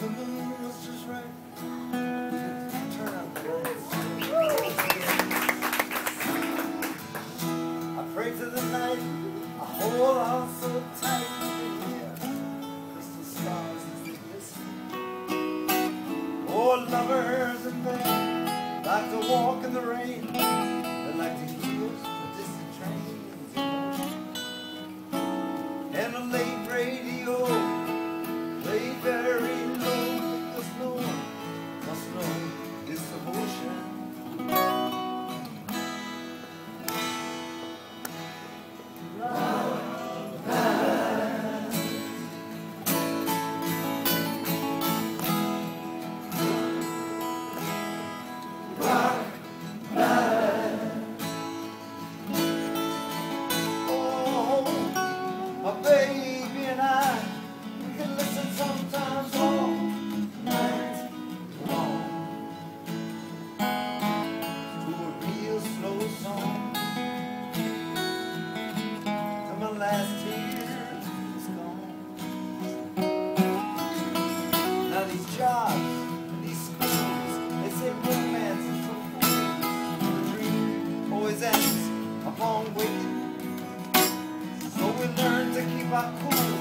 the moon was just right. Turn out the lights. I pray to the night, I hold on so tight. Crystal stars as they glisten. Oh, lovers and men like to walk in the rain. They like to hear the distant trains in motion. And a late radio played very low, because no one must know this emotion. My baby and I, we can listen sometimes all night long to a real slow song. And my last tear is gone. Now these jobs and these schools, they say romance is so cool. The dream always ends upon waking. So we learn to keep our cool.